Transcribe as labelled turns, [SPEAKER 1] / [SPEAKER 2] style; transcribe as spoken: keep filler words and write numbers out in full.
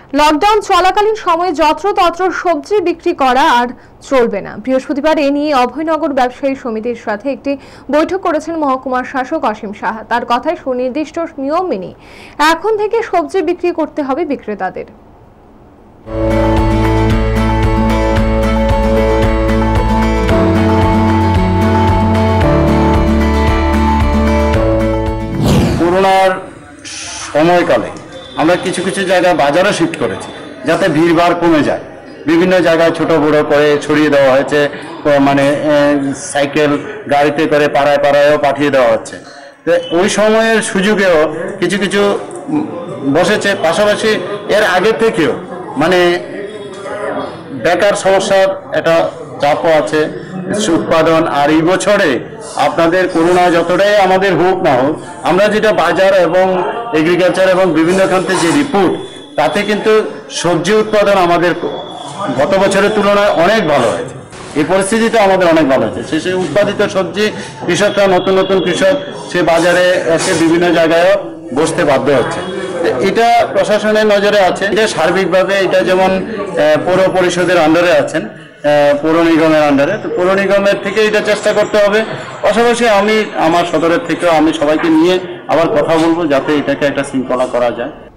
[SPEAKER 1] Lockdown চলাকালীন সময়ে যত্রতত্র সবজি বিক্রি করা আর চলবে না। বৃহস্পতিবার এ নিয়ে অভয়নগর ব্যবসায়ী সমিতির সাথে একটি বৈঠক করেছেন মহকুমার শাসক অসীম সাহা। তার কথায় সুনির্দিষ্ট নিয়ম মেনে এখন থেকে সবজি বিক্রি করতে হবে বিক্রেতাদের।
[SPEAKER 2] করোনার সময়কালে আমরা কিছু কিছু জায়গায় বাজারও শিফট করেছি যাতে ভিড়ভাড় কমে যায়। বিভিন্ন জায়গায় ছোট বড় করে ছড়িয়ে দেওয়া হয়েছে, মানে সাইকেল গাড়িতে করে পাড়ায় পাড়ায়ও পাঠিয়ে দেওয়া হচ্ছে। তো ওই সময়ের সুযোগেও কিছু কিছু বসেছে। পাশাপাশি এর আগে থেকেও মানে বেকার সমস্যার একটা চাপও আছে উৎপাদন। আর এই বছরে আপনাদের করোনা যতটাই আমাদের হোক না হোক, আমরা যেটা বাজার এবং এগ্রিকালচার এবং বিভিন্ন খান্তে যে রিপোর্ট, তাতে কিন্তু সবজি উৎপাদন আমাদের গত বছরের তুলনায় অনেক ভালো হয়েছে। এই পরিস্থিতিতে আমাদের অনেক ভালো হয়েছে। সেই উৎপাদিত সবজি কৃষকরা, নতুন নতুন কৃষক সে বাজারে এসে বিভিন্ন জায়গায়ও বসতে বাধ্য হচ্ছে। এটা প্রশাসনের নজরে আছে। এটা সার্বিকভাবে এটা যেমন পৌর পরিষদের আন্ডারে আছেন, পৌর নিগমের আন্ডারে, তো পৌর নিগমের থেকে এটা চেষ্টা করতে হবে। পাশাপাশি আমি আমার সদরের থেকেও আমি সবাইকে নিয়ে আবার কথা বলবো যাতে এটাকে একটা শৃঙ্খলা করা যায়।